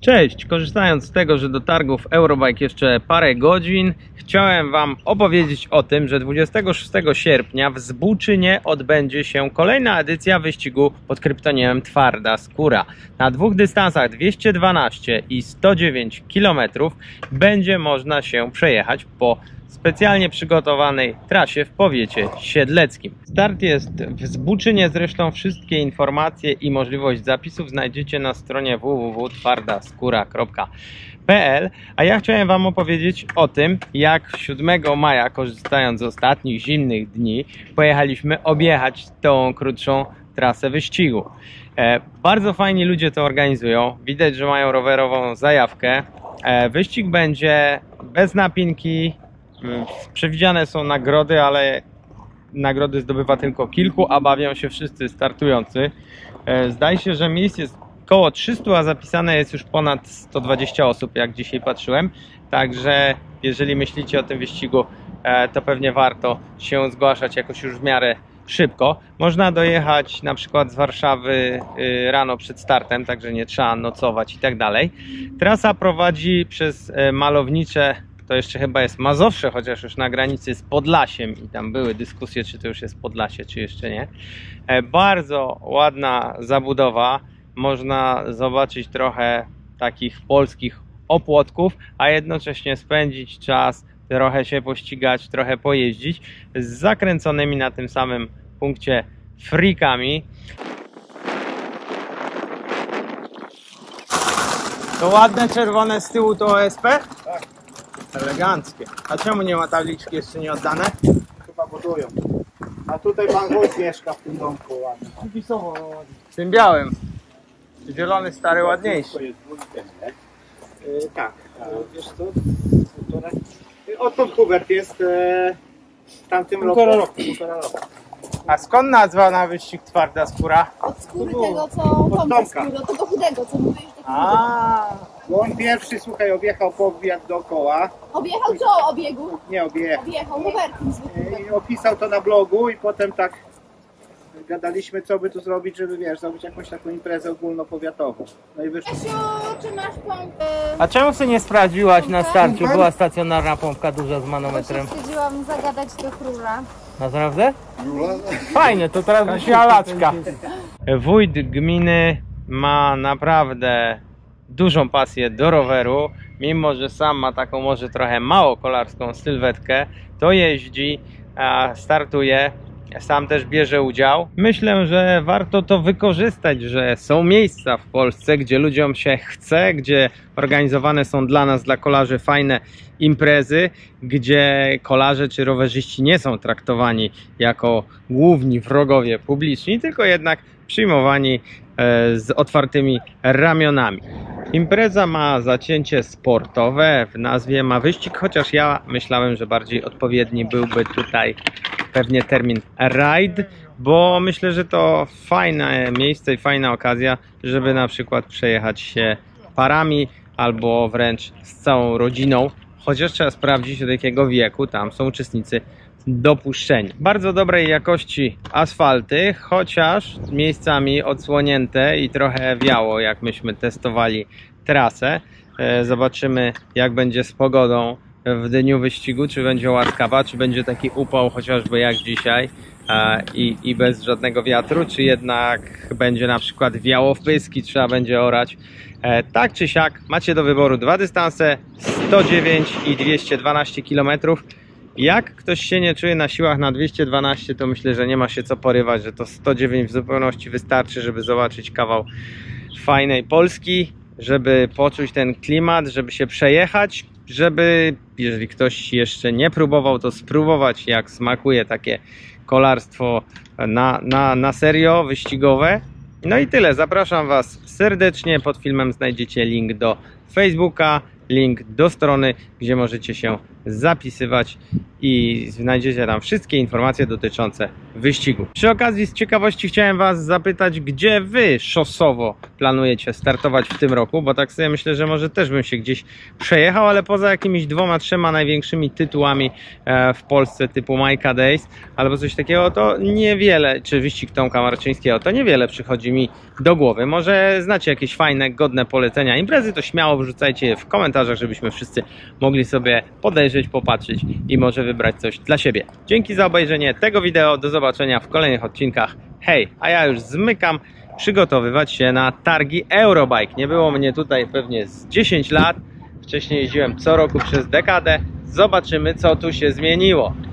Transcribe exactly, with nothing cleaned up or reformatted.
Cześć, korzystając z tego, że do targów Eurobike jeszcze parę godzin, chciałem Wam opowiedzieć o tym, że dwudziestego szóstego sierpnia w Zbuczynie odbędzie się kolejna edycja wyścigu pod kryptonimem Twarda Skóra. Na dwóch dystansach dwieście dwanaście i sto dziewięć kilometrów będzie można się przejechać po specjalnie przygotowanej trasie w powiecie siedleckim. Start jest w Zbuczynie, zresztą wszystkie informacje i możliwość zapisów znajdziecie na stronie w w w kropka twarda skóra kropka p l. A ja chciałem Wam opowiedzieć o tym, jak siódmego maja, korzystając z ostatnich zimnych dni, pojechaliśmy objechać tą krótszą trasę wyścigu. E, bardzo fajni ludzie to organizują, widać, że mają rowerową zajawkę. E, wyścig będzie bez napinki. Przewidziane są nagrody, ale nagrody zdobywa tylko kilku, a bawią się wszyscy startujący. Zdaje się, że miejsc jest około trzystu, a zapisane jest już ponad sto dwadzieścia osób, jak dzisiaj patrzyłem. Także jeżeli myślicie o tym wyścigu, to pewnie warto się zgłaszać jakoś już w miarę szybko. Można dojechać na przykład z Warszawy rano przed startem, także nie trzeba nocować i tak dalej. Trasa prowadzi przez malownicze, to jeszcze chyba jest Mazowsze, chociaż już na granicy z Podlasiem i tam były dyskusje, czy to już jest Podlasie, czy jeszcze nie. Bardzo ładna zabudowa, można zobaczyć trochę takich polskich opłotków, a jednocześnie spędzić czas, trochę się pościgać, trochę pojeździć z zakręconymi na tym samym punkcie freakami. To ładne czerwone z tyłu to O S P? Tak. Eleganckie. A czemu nie ma tabliczki jeszcze nie oddane? Chyba budują. A tutaj pan wójt mieszka w tym domku ładnie. Przypisowo ładnie. W tym białym. Zielony stary ładniejszy. Jest wójtem, nie? Yy, tak. A wiesz co? Odtąd Hubert jest e, w tamtym roku. roku. roku. A skąd nazwa na wyścig Twarda Skóra? Od skóry tego, co Tomka skóry, od tego chudego, co mówisz, takiego A, Bo on pierwszy, słuchaj, objechał powiat dookoła. Objechał co? Obiegu? Nie objechał. Objechał rowerkiem zwykłym. I opisał to na blogu i potem tak gadaliśmy, co by tu zrobić, żeby, wiesz, zrobić jakąś taką imprezę ogólnopowiatową. No i wyszło. Kasiu, czy masz pompę? a czemu sobie nie sprawdziłaś na starciu? Była stacjonarna pompka duża z manometrem. Stwierdziłam zagadać do króla. Naprawdę? Fajne, to teraz wysialaczka. Wójt gminy ma naprawdę dużą pasję do roweru. Mimo że sam ma taką może trochę mało kolarską sylwetkę, to jeździ, startuje, sam też bierze udział. Myślę, że warto to wykorzystać, że są miejsca w Polsce, gdzie ludziom się chce, gdzie organizowane są dla nas, dla kolarzy, fajne imprezy, gdzie kolarze czy rowerzyści nie są traktowani jako główni wrogowie publiczni, tylko jednak przyjmowani z otwartymi ramionami. Impreza ma zacięcie sportowe, w nazwie ma wyścig, chociaż ja myślałem, że bardziej odpowiedni byłby tutaj pewnie termin ride, bo myślę, że to fajne miejsce i fajna okazja, żeby na przykład przejechać się parami albo wręcz z całą rodziną, chociaż trzeba sprawdzić, od jakiego wieku tam są uczestnicy dopuszczeni. Bardzo dobrej jakości asfalty, chociaż miejscami odsłonięte i trochę wiało, jak myśmy testowali trasę. Zobaczymy, jak będzie z pogodą w dniu wyścigu, czy będzie łaskawa, czy będzie taki upał chociażby jak dzisiaj i, i bez żadnego wiatru, czy jednak będzie na przykład wiało w pyski, trzeba będzie orać. Tak czy siak macie do wyboru dwa dystanse, sto dziewięć i dwieście dwanaście kilometrów. Jak ktoś się nie czuje na siłach na dwieście dwanaście, to myślę, że nie ma się co porywać, że to sto dziewięć w zupełności wystarczy, żeby zobaczyć kawał fajnej Polski, żeby poczuć ten klimat, żeby się przejechać, żeby, jeżeli ktoś jeszcze nie próbował, to spróbować, jak smakuje takie kolarstwo na, na, na serio, wyścigowe. No i tyle. Zapraszam Was serdecznie. Pod filmem znajdziecie link do Facebooka, link do strony, gdzie możecie się zapisywać i znajdziecie tam wszystkie informacje dotyczące wyścigu. Przy okazji z ciekawości chciałem Was zapytać, gdzie Wy szosowo planujecie startować w tym roku, bo tak sobie myślę, że może też bym się gdzieś przejechał, ale poza jakimiś dwoma, trzema największymi tytułami w Polsce typu Majka Days albo coś takiego, to niewiele, czy wyścig Tomka Marczyńskiego, to niewiele przychodzi mi do głowy. Może znacie jakieś fajne, godne polecenia imprezy, to śmiało wrzucajcie je w komentarzach, żebyśmy wszyscy mogli sobie podejrzeć, popatrzeć i może wybrać coś dla siebie. Dzięki za obejrzenie tego wideo, do zobaczenia w kolejnych odcinkach. Hej, a ja już zmykam przygotowywać się na targi Eurobike. Nie było mnie tutaj pewnie z dziesięć lat, wcześniej jeździłem co roku przez dekadę. Zobaczymy, co tu się zmieniło.